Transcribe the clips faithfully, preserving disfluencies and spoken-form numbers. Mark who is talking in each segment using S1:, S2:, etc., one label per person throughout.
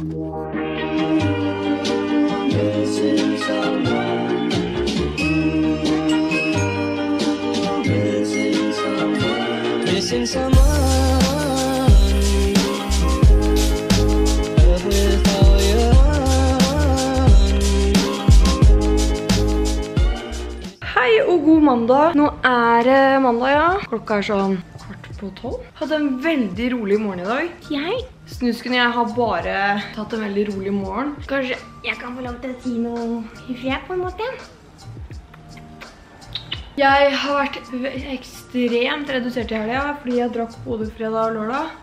S1: Missing someone. Missing someone. Missing someone.
S2: Hei og god mandag. Nå er det mandag, ja. Klokka er sånn kvart på tolv. Hadde en veldig rolig morgen i dag. Jeg, Snusken og jeg har bare tatt en veldig rolig morgen. Kanskje jeg kan få lov til å si noe i fred på en måte. Jeg har vært ekstremt redusert i helga, fordi jeg drakk både fredag og lørdag.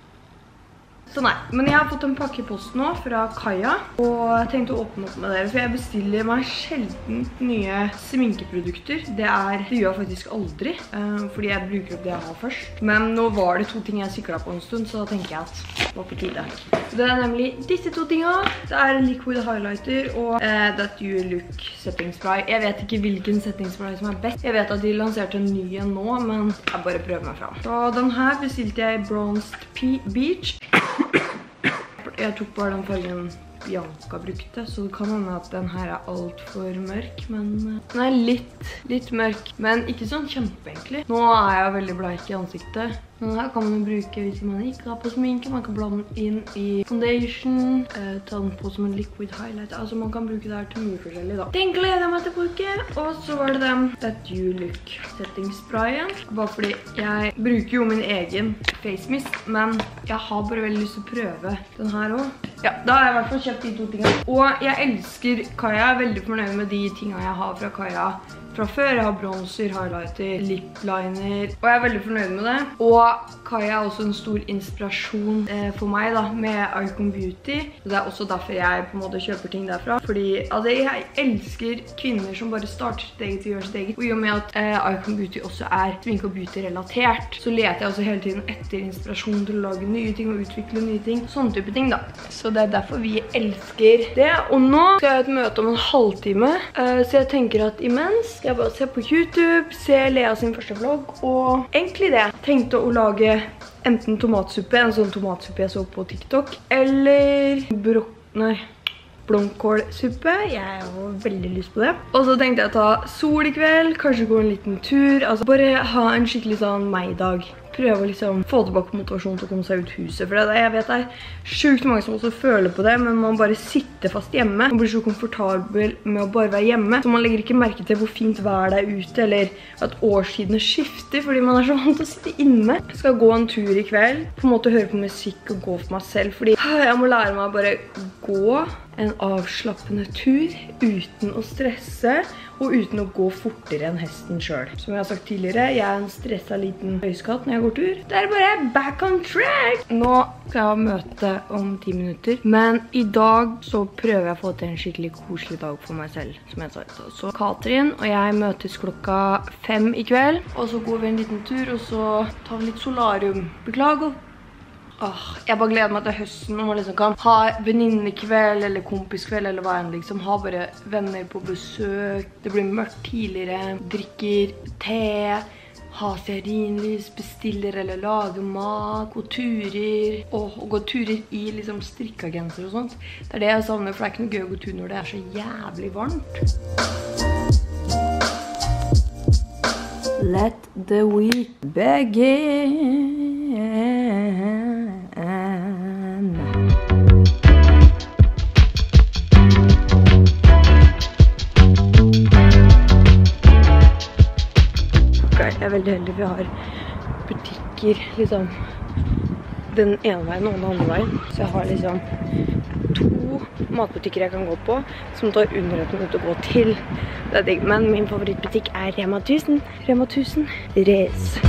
S2: Så nei, men jeg har fått en pakke i posten nå fra Kaja, og jeg tenkte å åpne opp med dere, for jeg bestiller meg sjelden nye sminkeprodukter. Det er, det gjør jeg faktisk aldri, fordi jeg bruker opp det jeg har først. Men nå var det to ting jeg siklet på en stund, så da tenker jeg at det var på tide. Det er nemlig disse to tingene. Det er liquid highlighter og uh, That You Look setting spray. Jeg vet ikke hvilken setting spray som er best. Jeg vet at de lanserte en ny igjen nå, men jeg bare prøver meg fram. Så den her bestilte jeg i Bronzed Beach. Jeg tok bare den fargen Bianca brukte, så det kan hende at den her er alt for mørk, men den er litt, litt mørk, men ikke sånn kjempe egentlig. Nå er jeg veldig bleik i ansiktet. Den her kan man bruke hvis man ikke har på sminke. Man kan blande den inn i foundation, eh, ta den på som en liquid highlight. Altså man kan bruke det her til mye forskjellig da. Den gleder jeg meg til å bruke. Og så var det den That You Look setting sprayen. Bare fordi jeg bruker jo min egen face mist, men jeg har bare veldig lyst til å prøve den her også. Ja, da har jeg i hvert fall kjøpt de to tingene. Og jeg elsker Kaja. Jeg er veldig fornøyd med de tingene jeg har fra Kaja fra før. Jeg har bronzer, highlighter, lip liner, og jeg er veldig fornøyd med det. Og Kaja er også en stor inspirasjon eh, for meg da, med Icon Beauty. Det er også derfor jeg på en måte kjøper ting derfra. Fordi altså, jeg elsker kvinner som bare starter sitt eget og gjør sitt eget. Og i og med at eh, Icon Beauty også er sminke og beauty relatert, så leter jeg også hele tiden etter inspirasjon til å lage nye ting og utvikle nye ting. Sånne type ting da. Så det er derfor vi elsker det. Og nå skal jeg ha et møte om en halvtime, eh, så jeg tenker at imens jeg bare ser på YouTube, ser Lea sin første vlogg, og egentlig det. Jeg tenkte å lage enten tomatsuppe, en sånn tomatsuppe jeg så på TikTok, eller brok... nei, blomkålsuppe. Jeg har veldig lyst på det. Og så tenkte jeg å ta sol i kveld, kanskje gå en liten tur, altså bare ha en skikkelig sånn meg-dag. Prøve å liksom få tilbake motivasjon til å komme seg ut huset, for det, jeg vet det er sjukt mange som også føler på det, men man bare sitter fast hjemme. Man blir så komfortabel med å bare være hjemme, så man legger ikke merke til hvor fint vær det er ute, eller at årstidene skifter, fordi man er så vant til å sitte inne. Jeg skal gå en tur i kveld, på en måte høre på musikk og gå for meg selv, fordi jeg må lære meg å bare gå en avslappende tur uten å stresse, og uten å gå fortere enn hesten selv. Som jeg har sagt tidligere, jeg er en stresset liten høyskatt når jeg går tur. Det er bare back on track! Nå skal jeg ha møte om ti minutter, men i dag så prøver jeg å få til en skikkelig koselig dag for meg selv, som jeg sa. Så Katrin og jeg møtes klokka fem i kveld, og så går vi en liten tur, og så tar vi litt solarium. Beklager. Åh, jeg bare gleder meg til høsten, når man liksom kan ha venninnekveld eller kompiskveld eller hva enn liksom. Ha bare venner på besøk, det blir mørkt tidligere, drikker te, ha stearinlys, bestiller eller lager mat, gå turer, og, og gå turer i liksom strikkagenser og sånt. Det er det jeg savner, for det er ikke noe gøy å gå tur når det er så jævlig varmt. Let the week begin. Jeg er veldig heldig, for jeg har butikker liksom den ene veien og den andre veien. Så jeg har liksom to matbutikker jeg kan gå på, som tar under et minutt å gå til. Det er digg, men min favorittbutikk er Rema tusen. Rema tusen Race.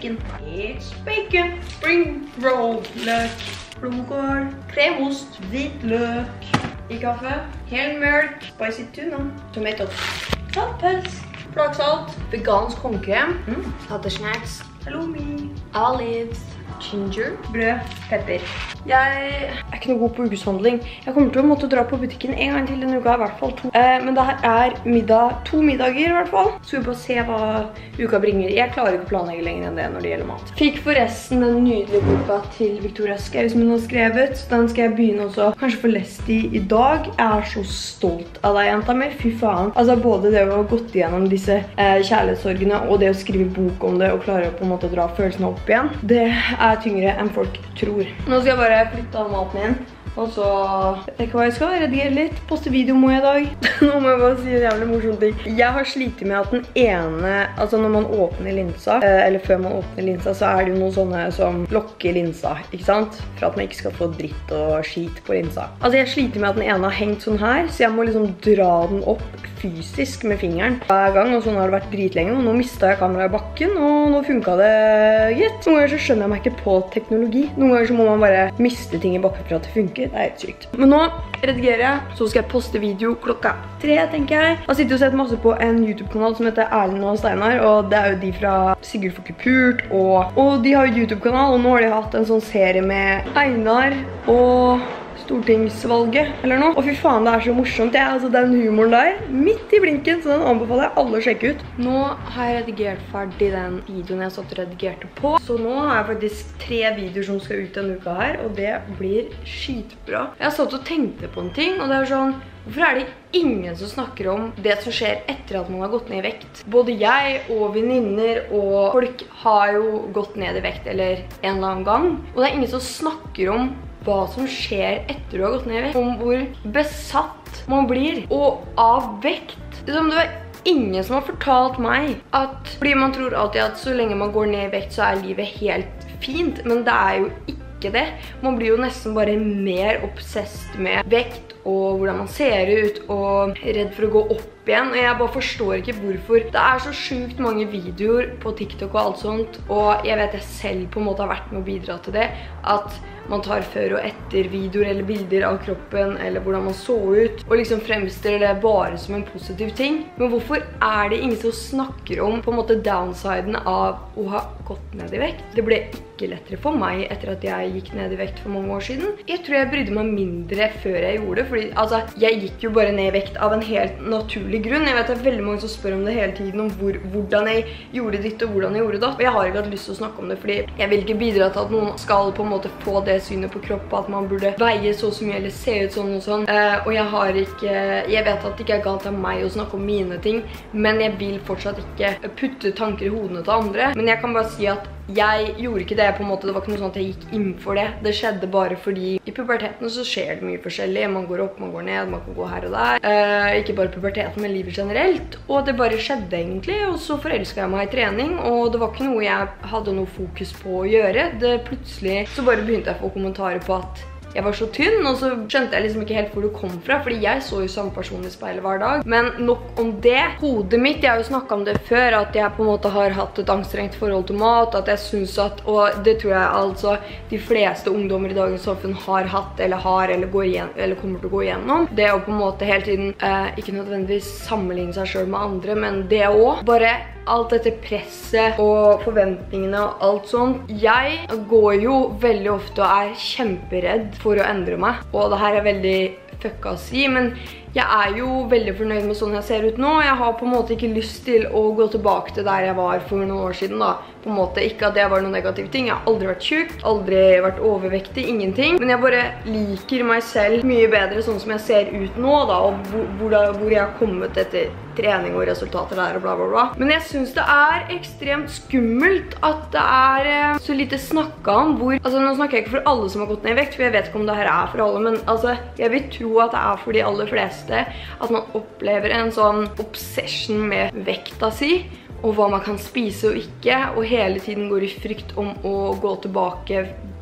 S2: bacon. It's bacon. Spring roll. Løk. Blomkål. Kremost. Hvit løk. I kaffe. Hel mjølk. Spicy tuna. Tomato. Saltpels. Flaksalt. Vegansk håndkrem. Mm. Hattesnacks. Halloumi. Olives. Ginger. Brød. Pepper. Jeg er ikke noe god på ukeshandling. Jeg kommer til å måtte dra på butikken en gang til denne uka, i hvert fall to. Eh, men det her er middag, to middager i hvert fall. Så vi får se hva uka bringer. Jeg klarer ikke å planlegge lenger enn det når det gjelder mat. Fikk forresten den nydelige boka til Victoria Skau som hun har skrevet. Så den skal jeg begynne også kanskje få lest i i dag. Jeg er så stolt av deg, jenta mi. Fy faen. Altså både det å ha gått igjennom disse eh, kjærlighetssorgene og det å skrive bok om det og klare å på en måte dra følelsene opp igjen. Det er tyngre enn folk tror. Nå skal jeg bare flytte av maten min, og så vet jeg ikke hva jeg skal, redigere litt, poste video må jeg i dag. Nå må jeg bare si en jævlig morsom ting. Jeg har slitt med at den ene, altså når man åpner linsa, eller før man åpner linsa, så er det jo noen sånne som lokker linsa, ikke sant? For at man ikke skal få dritt og skit på linsa. Altså jeg sliter med at den ene har hengt sånn her, så jeg må liksom dra den opp fysisk med fingeren hver gang, og sånn har det vært dritlenge, og nå mistet jeg kameraet i bakken, og nå funket det gitt. Noen ganger så skjønner jeg meg ikke på teknologi. Noen ganger så må man bare miste ting i bakken for at det funker. Det er helt sykt. Men nå redigerer jeg, så skal jeg poste video klokka tre, tenker jeg. Jeg har sittet og sett masse på en YouTube-kanal som heter Erlend og Steinar, og det er jo de fra Sigurd får ikke pult, og, og de har jo YouTube-kanal, og nå har de hatt en sånn serie med Einar og stortingsvalget, eller noe. Og fy faen, det er så morsomt. Jeg, altså den humoren der, midt i blinken, så den anbefaler jeg alle å sjekke ut. Nå har jeg redigert ferdig den videoen jeg satt og redigerte på. Så nå har jeg faktisk tre videoer som skal ut denne uka her, og det blir skitbra. Jeg satt og tenkte på en ting, og det er sånn, hvorfor er det ingen som snakker om det som skjer etter at man har gått ned i vekt? Både jeg og venninner og folk har jo gått ned i vekt, eller en eller annen gang. Og det er ingen som snakker om hva som skjer etter du har gått ned i vekt, om hvor besatt man blir, og av vekt. Det er ingen som har fortalt meg at, fordi man tror alltid at så lenge man går ned i vekt så er livet helt fint, men det er jo ikke det. Man blir jo nesten bare mer obsessed med vekt og hvordan man ser ut, og redd for å gå opp igjen, og jeg bare forstår ikke hvorfor. Det er så sjukt mange videoer på TikTok og alt sånt, og jeg vet jeg selv på en måte har vært med å bidra til det, at man tar før og etter videoer eller bilder av kroppen, eller hvordan man så ut, og liksom fremstiller det bare som en positiv ting. Men hvorfor er det ingen som snakker om på en måte downsiden av å ha gått ned i vekt? Det ble ikke lettere for meg etter at jeg gikk ned i vekt for mange år siden. Jeg tror jeg brydde meg mindre før jeg gjorde det, fordi altså, jeg gikk jo bare ned i vekt av en helt naturlig grunn. Jeg vet det er veldig mange som spør om det hele tiden, om hvor, hvordan jeg gjorde ditt og hvordan jeg gjorde det. Og jeg har ikke hatt lyst til å snakke om det, fordi jeg vil ikke bidra til at noen skal på en måte få det synet på kropp, at man burde veie så så mye eller se ut sånn og sånn. Uh, og jeg har ikke, jeg vet at det ikke er galt av meg å snakke om mine ting, men jeg vil fortsatt ikke putte tanker i hodene til andre. Men jeg kan bare si at jeg gjorde ikke det på en måte, det var ikke noe sånn at jeg gikk inn for det. Det skjedde bare fordi i puberteten så skjer det mye forskjellig. Man går opp, man går ned, man kan gå her og der. Uh, ikke bare puberteten, men livet generelt. Og det bare skjedde egentlig, og så forelsket jeg meg i trening, og det var ikke noe jeg hadde noe fokus på å gjøre. Det plutselig så bare begynte jeg å få kommentarer på at jeg var så tynn, og så skjønte jeg liksom ikke helt hvor det kom fra, fordi jeg så jo samme person i speilet hver dag. Men nok om det. Hodet mitt, jeg har jo snakket om det før, at jeg på en måte har hatt et anstrengt forhold til mat, at jeg synes at, og det tror jeg altså de fleste ungdommer i dagens samfunn har hatt, eller har, eller, går igjen, eller kommer til å gå igjennom. Det å på en måte hele tiden, eh, ikke nødvendigvis sammenligne seg selv med andre, men det også. Bare alt dette presset og forventningene og alt sånt. Jeg går jo veldig ofte og er kjemperedd for å endre meg, og det her er veldig fucka å si, men jeg er jo veldig fornøyd med sånn jeg ser ut nå. Jeg har på en måte ikke lyst til å gå tilbake til der jeg var for noen år siden da. På en måte ikke at det var noen negative ting. Jeg har aldri vært syk, aldri vært overvektig, ingenting. Men jeg bare liker meg selv mye bedre sånn som jeg ser ut nå da, og hvor, hvor, da, hvor jeg har kommet etter trening og resultater der og bla bla bla. Men jeg synes det er ekstremt skummelt at det er eh, så lite snakket om hvor, altså nå snakker jeg ikke for alle som har gått ned i vekt, for jeg vet ikke om det her er for alle, men altså jeg vil tro at det er for de aller fleste at man opplever en sånn obsession med vekta si, og hva man kan spise og ikke, og hele tiden går i frykt om å gå tilbake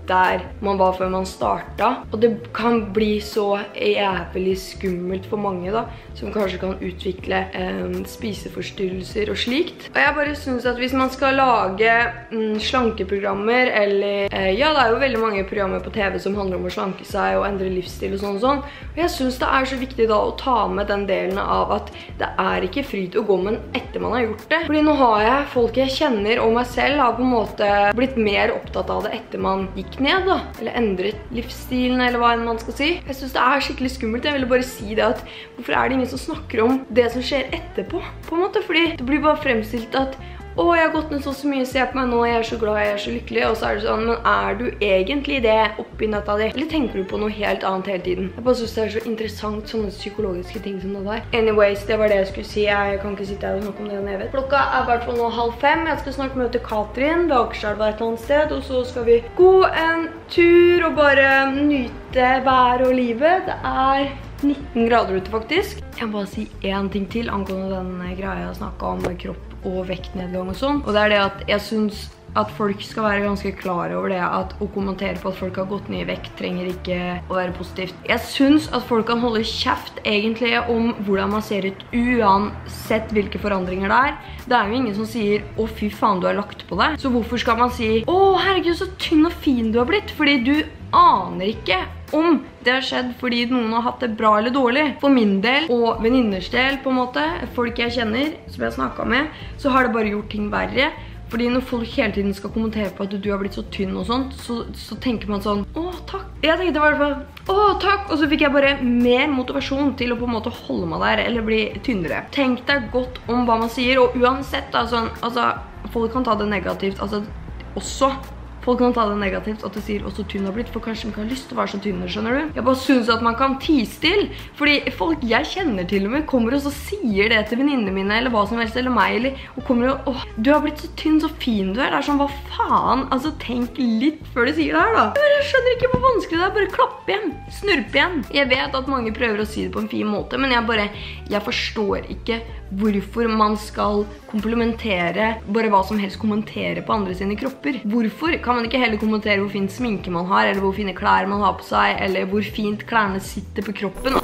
S2: der man var før man startet. Og det kan bli så jævlig skummelt for mange da, som kanskje kan utvikle eh, spiseforstyrrelser og slikt. Og jeg bare synes at hvis man skal lage mm, slankeprogrammer, eller eh, ja, det er jo veldig mange programmer på T V som handler om å slanke seg og endre livsstil og sånn og sånn. Og jeg synes det er så viktig da å ta med den delen av at det er ikke fryd å gå med etter man har gjort det. Fordi nå har jeg folk jeg kjenner og meg selv har på en måte blitt mer opptatt av det etter man gikk ned da, eller endret livsstilen, eller hva enn man skal si. Jeg synes det er skikkelig skummelt. Jeg ville bare si det at hvorfor er det ingen som snakker om det som skjer etterpå, på en måte, fordi det blir bare fremstilt at å, jeg har gått ned så, så mye, se på meg nå, jeg er så glad, jeg er så lykkelig, og så er det sånn, men er du egentlig det oppi nøtta di? Eller tenker du på noe helt annet hele tiden? Jeg bare synes det er så interessant, sånne psykologiske ting som det der. Anyways, det var det jeg skulle si. Jeg kan ikke sitte her og snakke om det og nevet. Klokka er i hvert fall nå halv fem. Jeg skal snart møte Katrin ved Akerselva et eller annet sted, og så skal vi gå en tur og bare nyte vær og livet. Det er nitten grader ute faktisk. Jeg må bare si en ting til angående den greia jeg snakket om med kropp og vektnedgang og sånn. Og det er det at jeg synes at folk skal være ganske klare over det at å kommentere på at folk har gått ned i vekt trenger ikke å være positivt. Jeg synes at folk kan holde kjeft egentlig om hvordan man ser ut uansett hvilke forandringer det er. Det er jo ingen som sier å fy faen du har lagt på deg. Så hvorfor skal man si å herregud så tynn og fin du har blitt, fordi du aner ikke om det har skjedd fordi noen har hatt det bra eller dårlig. For min del, og venninners del på en måte, folk jeg kjenner, som jeg snakket med, så har det bare gjort ting verre. Fordi når folk hele tiden skal kommentere på at du har blitt så tynn og sånt, så, så tenker man sånn, å takk. Jeg tenkte i hvert fall, å takk. Og så fikk jeg bare mer motivasjon til å på en måte holde meg der, eller bli tynnere. Tenk deg godt om hva man sier, og uansett da, sånn, altså, folk kan ta det negativt, altså, også. Folk kan ta det negativt at du sier også tynn har blitt, for kanskje de ikke har lyst til å være så tynne, skjønner du? Jeg bare synes at man kan ties til, fordi folk jeg kjenner til og med kommer og så sier det til venninnene mine, eller hva som helst, eller meg, eller, og kommer og, åh, du har blitt så tynn, så fin du er. Det er sånn, hva faen? Altså, tenk litt før du sier det her da. Jeg skjønner ikke hvor vanskelig det er, bare klapp igjen, snurp igjen. Jeg vet at mange prøver å si det på en fin måte, men jeg bare, jeg forstår ikke hvorfor man skal komplementere bare hva som helst kommentere på andre sine kropper. Hvorfor kan man ikke heller kommentere hvor fin sminke man har, eller hvor fine klær man har på seg, eller hvor fint klærne sitter på kroppen?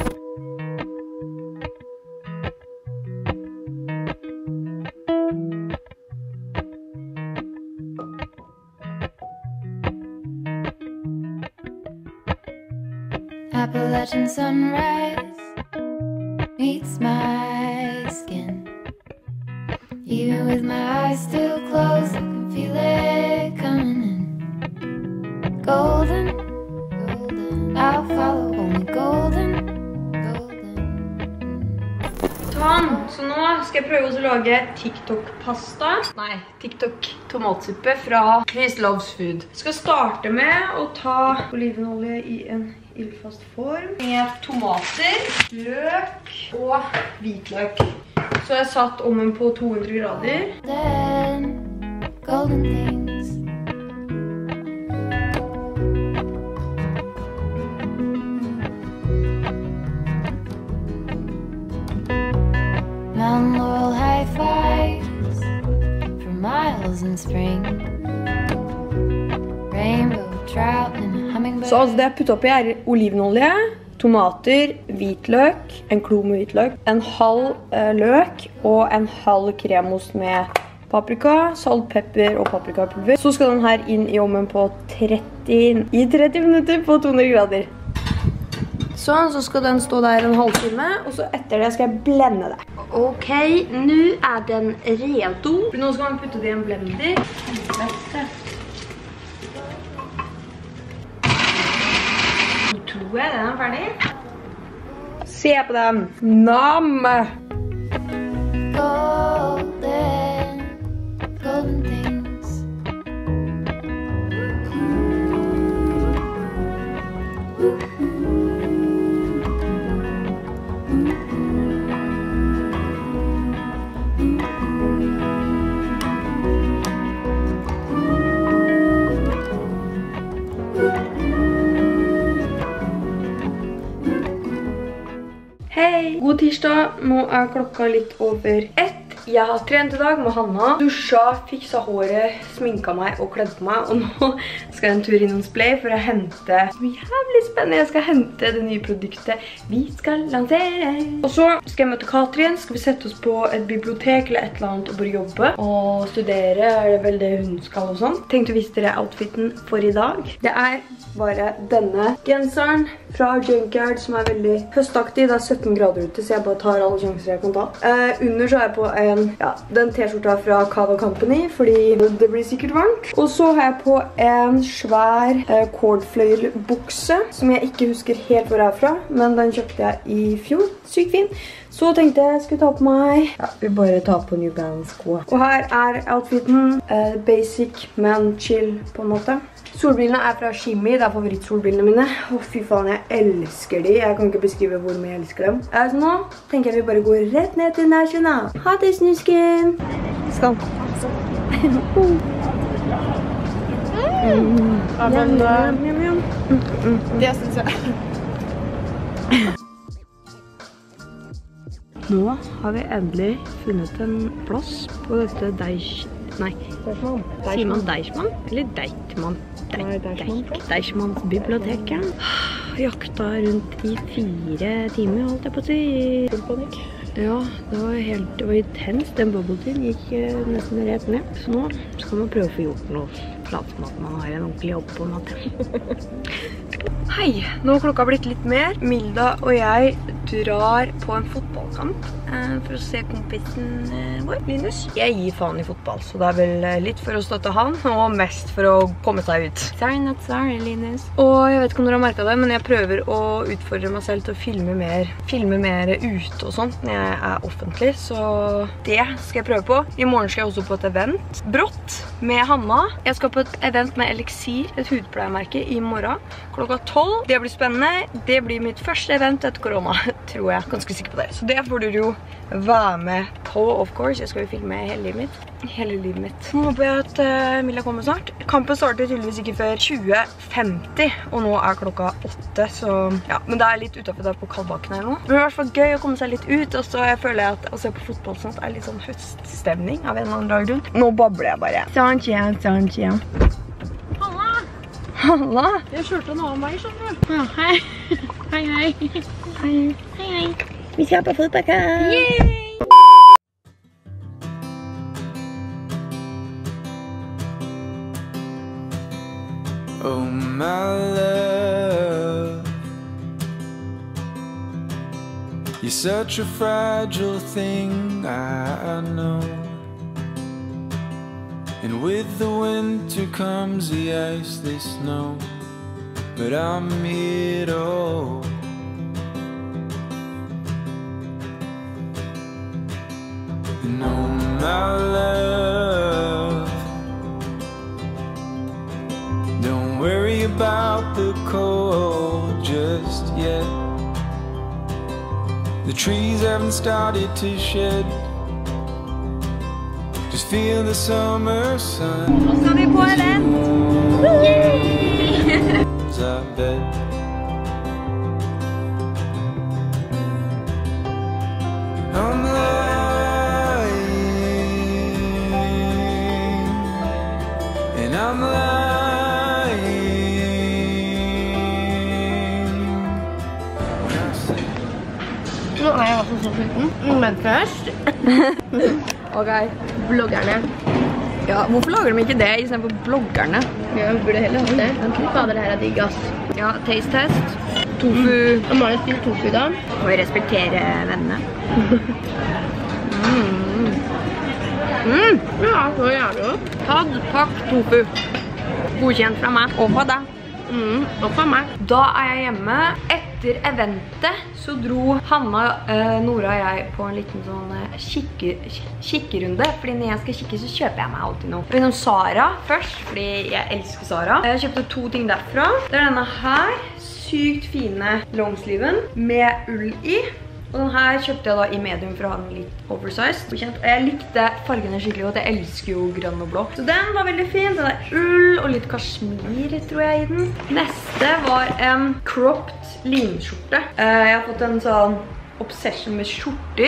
S3: Appalachian sunrise meets my skin. Even with my eyes still closed, I can feel it coming in. Golden, golden, I'll follow only golden, golden.
S2: Sånn, så nå skal jeg prøve å lage TikTok-pasta. Nei, TikTok-tomatsuppe fra Chris Loves Food. Jeg skal starte med å ta olivenolje i en ildfast form med tomater, løk og hvitløk. Så jeg satt ovnen på to hundre grader.
S3: Then, golden things. Mountain laurel high fives for miles in spring. Rainbow trout and a hummingbird.
S2: Så altså det jeg puttet oppi er olivenolje, tomater, hvitløk, en klo med hvitløk, en halv eh, løk og en halv kremost med paprika, salt, pepper og paprikapulver. Så skal den her inn i ovnen på tretti, i tretti minutter på to hundre grader. Sånn, så skal den stå der en halvtime, og så etter det skal jeg blende det. Ok, nå er den redo. Nå skal man putte det i en blender. Tror jeg den er ferdig. Se på den. Nam!
S3: Golden, golden things.
S2: Hei! God tirsdag. Nå er klokka litt over ett. Jeg har trent i dag med Hanna. Dusja, fiksa håret, sminka meg og kledd på meg. Og nå skal jeg en tur innom Splay for å hente jævlig spennende. Jeg skal hente det nye produktet vi skal lansere. Og så skal jeg møte Katrin. Skal vi sette oss på et bibliotek eller et eller annet og bare jobbe og studere. Er det vel det hun skal og sånn. Tenkte å vise dere outfiten for i dag. Det er bare denne genseren fra Junkyard som er veldig høstaktig. Det er sytten grader ute, så jeg bare tar alle sjanser jeg kan ta. Uh, under så er jeg på en, ja, den t-skjorta fra Kava Company, fordi det blir sikkert varmt. Og så har jeg på en svær uh, kordfløyelbukse, som jeg ikke husker helt hvor jeg er fra, men den kjøpte jeg i fjor. Sykt fin. Så tenkte jeg jeg skulle ta på meg, ja, vi bare tar på New Balance sko. Og her er outfiten, uh, basic, men chill på en måte. Solbrillene er fra Shimmy, det er favorittsolbrillene mine. Å fy faen, jeg elsker de. Jeg kan ikke beskrive hvor mye jeg elsker dem. Uh, så nå tenker jeg vi bare går rett ned til National. Ha det, snusken! Skål! Mm. Ja, men, uh, jam, jam. Mm, mm, mm.
S4: Det synes jeg.
S2: Nå har vi endelig funnet en plass på dette Deichmann. Nei, sier man Deichmann? Eller Deichmann? Deichmanns biblioteket. Jakta rundt i fire timer, holdt jeg på å si.
S4: Full panikk.
S2: Ja, det var helt, det var intens. Den bubble-tiden gikk uh, nesten rett ned. Så nå skal man prøve å få gjort noe. Late som at man har en ordentlig jobb på en måte. Hei, nå har klokka blitt litt mer. Milda og jeg drar på en fotballkamp eh, for å se kompisen eh, vår, Linus. Jeg gir faen i fotball, så det er vel eh, litt for å støtte han, og mest for å komme seg ut. Sorry, not sorry, Linus. Og jeg vet ikke om dere har merket det, men jeg prøver å utfordre meg selv til å filme mer, filme mer ute og sånt når jeg er offentlig, så det skal jeg prøve på. I morgen skal jeg også på et event. Brått med Hanna. Jeg skal på et event med Elixir, et hudpleiemerke, i morgen klokka tolv. Det blir spennende. Det blir mitt første event etter korona, tror jeg. Ganske sikker på det. Så det får dere jo være med på, of course. Jeg skal jo filme hele livet mitt. Hele livet mitt. Nå håper jeg at uh, Milla kommer snart. Kampen starter tydeligvis ikke før tjue femti, og nå er klokka åtte, så ja. Men det er litt utenfor der på Kalbakken her nå. Det blir i hvert fall gøy å komme seg litt ut, og så føler jeg at å se på fotball sånt er litt sånn høststemning av en eller annen grunn. Nå babler jeg bare. Sånn, tjen, sånn, tjen. Halla!
S4: Jeg kjørte en annen vei, skjønner du.
S2: Ja, hei. Hei, hei. Hei. Hei, hei. Vi skal på fotballkamp. Yay!
S5: Oh my love, you're such a fragile thing, I know. And with the winter comes the ice, the snow, but I'm here to hold. And oh my love, don't worry about the cold just yet. The trees haven't started to shed. Just feel the summer sun.
S2: Nå skal vi på event!
S5: I bet. I'm lying, and I'm lying when I say.
S4: Nå er jeg også så sulten, men først.
S2: Ok.
S4: Bloggerne.
S2: Ja, hvorfor lager de ikke det i stedet for bloggerne?
S4: Ja, vi burde heller ha det. Fy fader, det her er digg, ass.
S2: Ja, taste test. Tofu.
S4: Jeg må ha litt spist tofu da.
S2: Må vi respektere vennene. Mm. Mm.
S4: Ja, så jævlig godt.
S2: Tatt, pakk, tofu. Godkjent fra meg. Og fra deg.
S4: Mm, og for meg.
S2: Da er jeg hjemme. Etter eventet så dro Hanna, eh, Nora og jeg på en liten sånn eh, kikke, kikkerunde. Fordi når jeg skal kikke så kjøper jeg meg alltid noe. Innom Zara først, fordi jeg elsker Zara. Jeg kjøpte to ting derfra. Det er denne her, sykt fine longsleeven med ull i. Og den her kjøpte jeg da i medium for å ha den litt oversized. Jeg likte fargene skikkelig godt. Jeg elsker jo grønn og blå. Så den var veldig fin. Den er ull og litt kashmir, tror jeg, i den. Neste var en cropped linskjorte. Jeg har fått en sånn obsession med skjorter.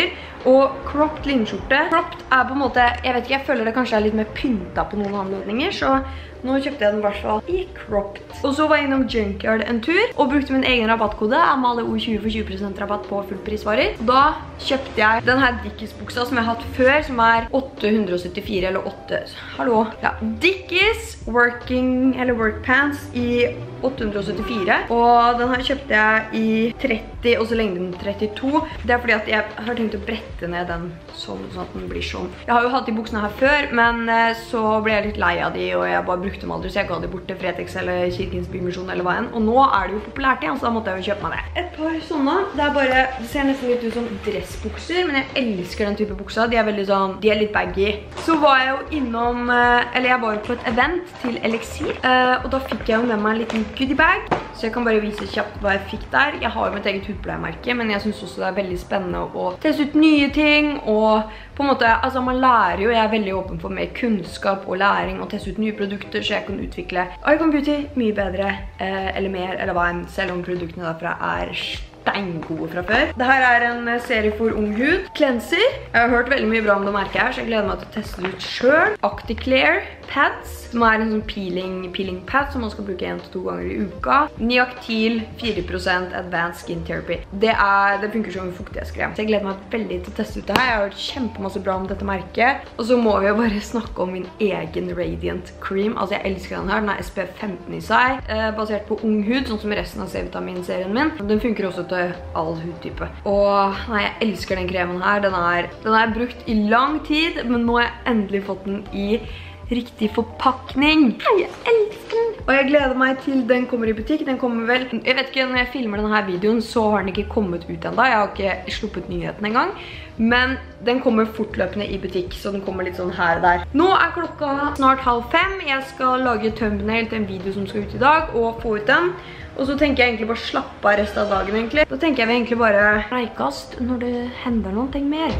S2: og cropped linnskjorte. Cropped er på en måte, jeg vet ikke, jeg føler det kanskje er litt mer pynta på noen anledninger, så nå kjøpte jeg den i hvert fall i cropped. Og så var jeg innom Junkyard en tur, og brukte min egen rabattkode, Amalie O tjue for tjue prosent rabatt på fullprisvarer. Da kjøpte jeg den her Dickies-buksa som jeg har hatt før, som er åtte hundre og syttifire, eller åtte, hallo. Ja, Dickies working, eller work pants i åtte hundre og syttifire, og den her kjøpte jeg i tretti, og så lengden trettito. Det er fordi at jeg har tenkt å brette ned den sånn, sånn at den blir sånn. Jeg har jo hatt de buksene her før, men så ble jeg litt lei av de, og jeg bare brukte dem aldri, så jeg ga de bort til Fretex eller Kirkens Bymisjon eller hva enn. Og nå er det jo populært igjen, så da måtte jeg jo kjøpe meg det. Et par sånne, det er bare, det ser nesten litt ut som dressbukser, men jeg elsker den type buksa. De er veldig sånn, de er litt baggy. Så var jeg jo innom, eller jeg var jo på et event til Elixir, og da fikk jeg jo med meg en liten goodiebag, så jeg kan bare vise kjapt hva jeg fikk der. Jeg har jo mitt eget hudpleiemerke, men jeg synes også det er veldig spennende å teste ut nye ting, og på en måte, altså man lærer jo, jeg er veldig åpen for mer kunnskap og læring, og teste ut nye produkter, så jeg kan utvikle Icon Beauty mye bedre, eh, eller mer, eller hva enn, selv om produktene derfra er steingode fra før. Dette er en serie for ung hud. Cleanser. Jeg har hørt veldig mye bra om det merket her, så jeg gleder meg til å teste det ut selv. Acticlear pads, som er en sånn peeling, peeling pad som man skal bruke en til to ganger i uka. Niactyl fire prosent Advanced Skin Therapy. Det, er, det funker som en fuktighetskrem. Så jeg gleder meg veldig til å teste ut det her. Jeg har hørt kjempemasse bra om dette merket. Og så må vi jo bare snakke om min egen Radiant Cream. Altså jeg elsker den her. Den er S P F femten i seg, eh, basert på ung hud, sånn som resten av C-vitamin-serien min. Den funker også til all hudtype. Og nei, jeg elsker den kremen her. Den er, den er brukt i lang tid, men nå har jeg endelig fått den i riktig forpakning. Jeg elsker den! Og jeg gleder meg til den kommer i butikk. Den kommer vel, jeg vet ikke, når jeg filmer denne videoen, så har den ikke kommet ut enda. Jeg har ikke sluppet nyheten en gang. Men den kommer fortløpende i butikk, så den kommer litt sånn her og der. Nå er klokka snart halv fem. Jeg skal lage thumbnail til en video som skal ut i dag, og få ut den. Og så tenker jeg egentlig bare slappe av resten av dagen egentlig. Da tenker jeg vi egentlig bare reikast når det hender noen ting mer.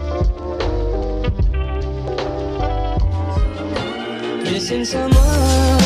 S1: Missing someone.